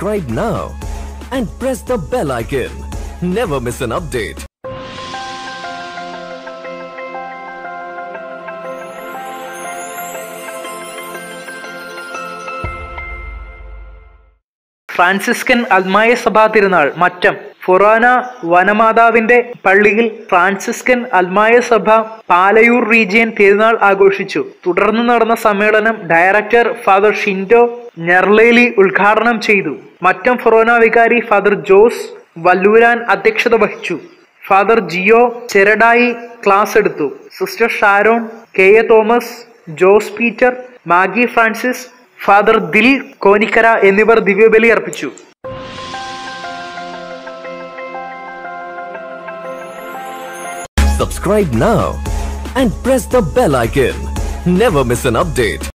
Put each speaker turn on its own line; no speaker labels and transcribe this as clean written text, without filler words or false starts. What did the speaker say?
Subscribe now and press the bell icon. Never miss an update.
Franciscan അൽമായ സഭാ തിരുനാൾ മറ്റം ഫൊറാന വനമാതാവിന്റെ പള്ളിയിൽ Franciscan അൽമായ സഭ പാലയൂർ റീജിയൻ തിരുനാൾ ആഘോഷിച്ചു. തുടർന്ന് നടന്ന സമ്മേളനം ഡയറക്ടർ ഫാദർ ഷിൻഡോ ഞെർലേലി ഉദ്ഘാടനം ചെയ്തു. മറ്റം ഫൊറോന വികാരി ഫാദർ ജോസ് വല്ലൂരാൻ അധ്യക്ഷത വഹിച്ചു. ഫാദർ ജിയോ ചെരടായി ക്ലാസ് എടുത്തു. Sister Sharon, K A Thomas, Jose Peter, Maggie Francis, father Dil Konikkara എന്നിവർ ദിവ്യബലി അർപ്പിച്ചു.
Subscribe now and press the bell icon. Never miss an update.